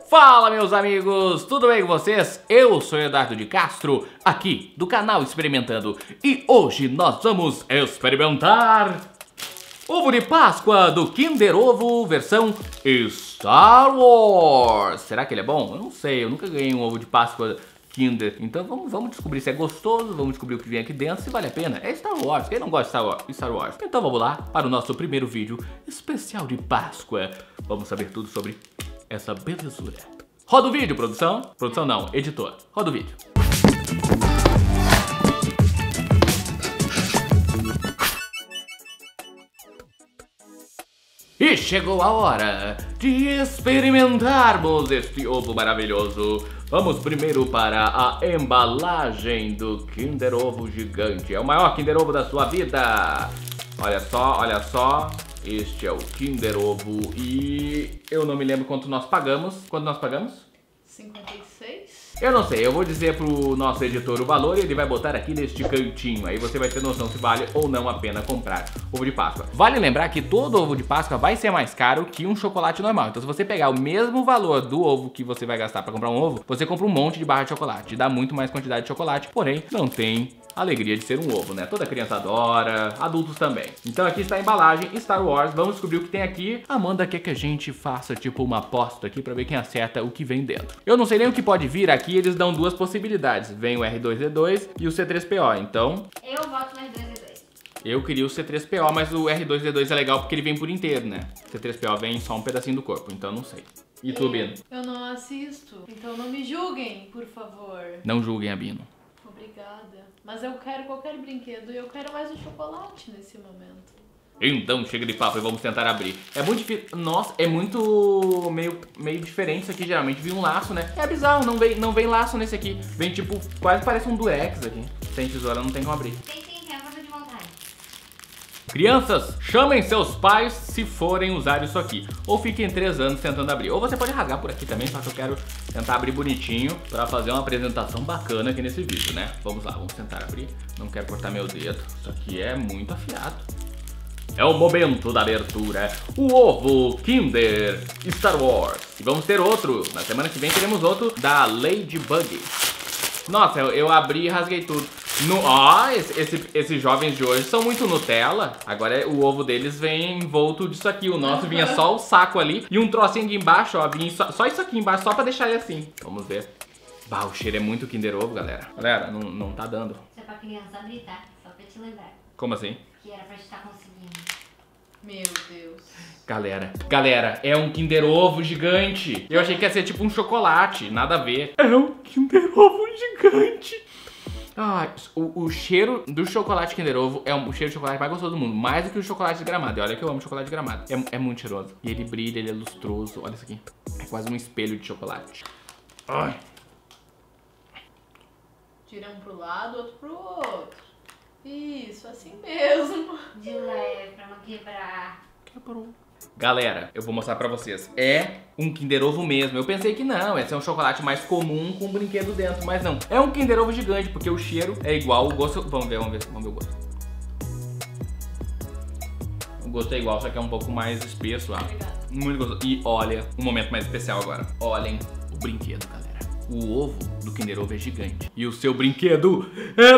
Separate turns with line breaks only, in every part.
Fala, meus amigos, tudo bem com vocês? Eu sou Eduardo de Castro, aqui do canal Experimentando, e hoje nós vamos experimentar ovo de Páscoa do Kinder Ovo versão Star Wars. Será que ele é bom? Eu não sei, eu nunca ganhei um ovo de Páscoa Kinder, então vamos descobrir se é gostoso, vamos descobrir o que vem aqui dentro, se vale a pena. É Star Wars, quem não gosta de Star Wars? Então vamos lá para o nosso primeiro vídeo especial de Páscoa. Vamos saber tudo sobre essa belezura. Roda o vídeo, produção. Produção não, editor. Roda o vídeo. E chegou a hora de experimentarmos este ovo maravilhoso. Vamos primeiro para a embalagem do Kinder Ovo gigante. É o maior Kinder Ovo da sua vida. Olha só, olha só. Este é o Kinder Ovo e eu não me lembro quanto nós pagamos. Quanto nós pagamos?
56?
Eu não sei, eu vou dizer pro nosso editor o valor e ele vai botar aqui neste cantinho. Aí você vai ter noção se vale ou não a pena comprar ovo de Páscoa. Vale lembrar que todo ovo de Páscoa vai ser mais caro que um chocolate normal. Então se você pegar o mesmo valor do ovo que você vai gastar para comprar um ovo, você compra um monte de barra de chocolate. Dá muito mais quantidade de chocolate, porém não tem a alegria de ser um ovo, né? Toda criança adora, adultos também. Então aqui está a embalagem Star Wars. Vamos descobrir o que tem aqui. A Amanda quer que a gente faça tipo uma aposta aqui pra ver quem acerta o que vem dentro. Eu não sei nem o que pode vir aqui, eles dão duas possibilidades. Vem o R2D2 e o C3PO, então...
Eu voto no R2D2.
Eu queria o C3PO, mas o R2D2 é legal porque ele vem por inteiro, né? O C3PO vem só um pedacinho do corpo, então não sei. E tu, Bino?
Eu não assisto, então não me julguem, por favor.
Não julguem a Bino.
Obrigada. Mas eu quero qualquer brinquedo e eu quero mais um chocolate nesse momento.
Então chega de papo e vamos tentar abrir. É muito difícil. Nossa, é muito meio diferente isso aqui. Geralmente vem um laço, né? É bizarro, não vem laço nesse aqui. Vem tipo, quase parece um durex aqui. Sem tesoura não tem como abrir.
Tem a forma de vontade.
Crianças, chamem seus pais se forem usar isso aqui. Ou fiquem 3 anos tentando abrir. Ou você pode rasgar por aqui também, só que eu quero tentar abrir bonitinho pra fazer uma apresentação bacana aqui nesse vídeo, né? Vamos lá, vamos tentar abrir. Não quero cortar meu dedo. Isso aqui é muito afiado. É o momento da abertura. O ovo Kinder Star Wars. E vamos ter outro. Na semana que vem teremos outro da Ladybug. Nossa, eu abri e rasguei tudo. Esses jovens de hoje são muito Nutella. Agora o ovo deles vem envolto disso aqui. O nosso vinha só o saco ali e um trocinho aqui embaixo, ó. Vinha só isso aqui embaixo, só pra deixar ele assim. Vamos ver. Bah, o cheiro é muito Kinder Ovo, galera. Galera, não tá dando.
Isso é pra criança abrir, tá? Só pra te lembrar.
Como assim?
Que era pra gente estar conseguindo.
Meu Deus.
Galera, é um Kinder Ovo gigante. Eu achei que ia ser tipo um chocolate, nada a ver. É um Kinder Ovo gigante. Ah, o cheiro do chocolate Kinder Ovo é o cheiro de chocolate mais gostoso do mundo. Mais do que o chocolate de Gramado. E olha que eu amo chocolate de Gramado. É muito cheiroso. E ele brilha, ele é lustroso. Olha isso aqui. É quase um espelho de chocolate. Ai.
Tira um pro lado, outro pro outro. Isso, assim mesmo.
De leve, pra não quebrar.
Quebrou. Galera, eu vou mostrar pra vocês. É um Kinder Ovo mesmo. Eu pensei que não, esse é um chocolate mais comum com um brinquedo dentro, mas não. É um Kinder Ovo gigante, porque o cheiro é igual, o gosto... Vamos ver o gosto. O gosto é igual, só que é um pouco mais espesso, ó. Muito gostoso. E olha, um momento mais especial agora. Olhem o brinquedo, galera. O ovo do Kinder Ovo é gigante. E o seu brinquedo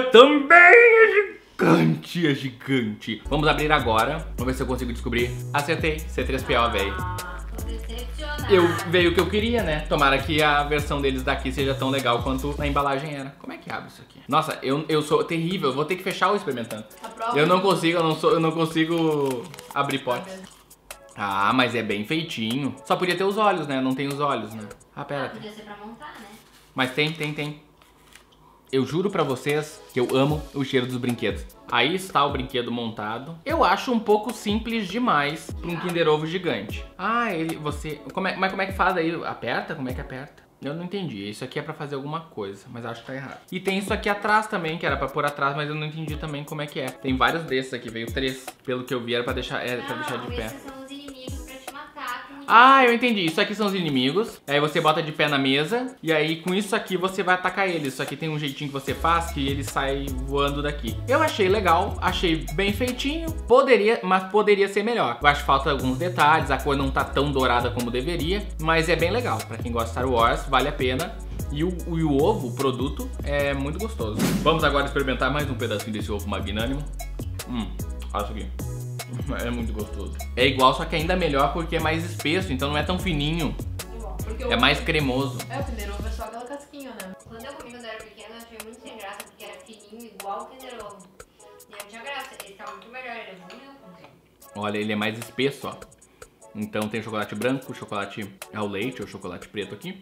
também é gigante. Vamos abrir agora. Vamos ver se eu consigo descobrir. Acertei, C3PO, velho.
Tô decepcionada.
Veio o que eu queria, né? Tomara que a versão deles daqui seja tão legal quanto a embalagem era. Como é que abre isso aqui? Nossa, eu sou terrível. Eu vou ter que fechar o experimentando. Eu não consigo abrir potes. Ah, mas é bem feitinho. Só podia ter os olhos, né? Não tem os olhos, né? Ah, pera.
Podia ser pra montar, né?
Mas tem. Eu juro pra vocês que eu amo o cheiro dos brinquedos. Aí está o brinquedo montado. Eu acho um pouco simples demais pra um Kinder Ovo gigante. Ah, mas como é que faz aí? Aperta? Como é que aperta? Eu não entendi. Isso aqui é pra fazer alguma coisa, mas acho que tá errado. E tem isso aqui atrás também, que era pra pôr atrás, mas eu não entendi também como é que é. Tem vários desses aqui, veio 3. Pelo que eu vi era pra deixar, de pé.
Esses são os inimigos pra te matar com
Ah, eu entendi. Isso aqui são os inimigos. Aí você bota de pé na mesa. E aí com isso aqui você vai atacar eles. Isso aqui tem um jeitinho que você faz que ele sai voando daqui. Eu achei legal, achei bem feitinho. Mas poderia ser melhor. Eu acho que falta alguns detalhes. A cor não tá tão dourada como deveria. Mas é bem legal. Pra quem gosta de Star Wars, vale a pena. E o ovo, o produto, é muito gostoso. Vamos agora experimentar mais um pedacinho desse ovo magnânimo. Olha isso aqui. É muito gostoso. É igual, só que ainda melhor porque é mais espesso, então não é tão fininho. É mais cremoso.
O Kinder Ovo é só aquela casquinha, né?
Quando eu comi quando era pequena, eu achei muito sem graça, porque era fininho, igual o Kinder Ovo. E não tinha graça, ele tava muito melhor, ele evoluiu com o tempo.
Olha, ele é mais espesso, ó. Então tem chocolate branco, chocolate ao leite ou chocolate preto aqui.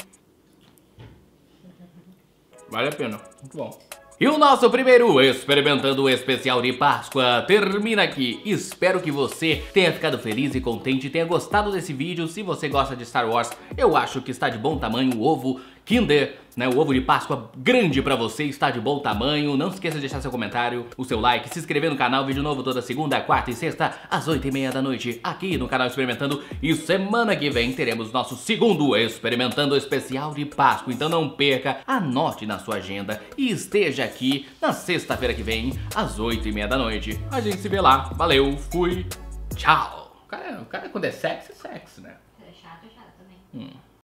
Vale a pena, muito bom. E o nosso primeiro Experimentando o Especial de Páscoa termina aqui. Espero que você tenha ficado feliz e contente e tenha gostado desse vídeo. Se você gosta de Star Wars, eu acho que está de bom tamanho o ovo Kinder, né? O ovo de Páscoa grande pra você, está de bom tamanho. Não se esqueça de deixar seu comentário, o seu like, se inscrever no canal. Vídeo novo toda segunda, quarta e sexta, às 8h30 da noite, aqui no canal Experimentando. E semana que vem teremos nosso segundo Experimentando Especial de Páscoa. Então não perca, anote na sua agenda e esteja aqui na sexta-feira que vem, às 8h30 da noite. A gente se vê lá. Valeu, fui, tchau. O cara quando é sexy, né?
É chato também.